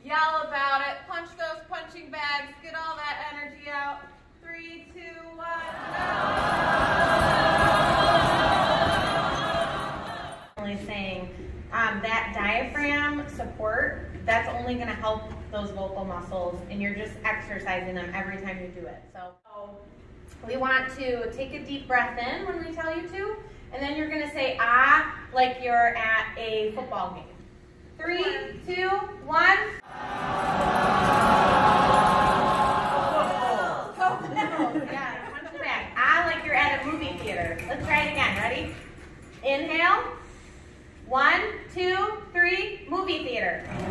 Yell about it. Punch those punching bags. Get all that energy out. 3, 2, 1, go. Really saying that diaphragm support, that's only going to help those vocal muscles, and you're just exercising them every time you do it. So we want to take a deep breath in when we tell you to, and then you're going to say ah like you're at a football game. 3, 2, 1. Yeah, punch it back. Ah like you're at a movie theater. Let's try it again. Ready? Inhale. 1, 2, 3. Movie theater.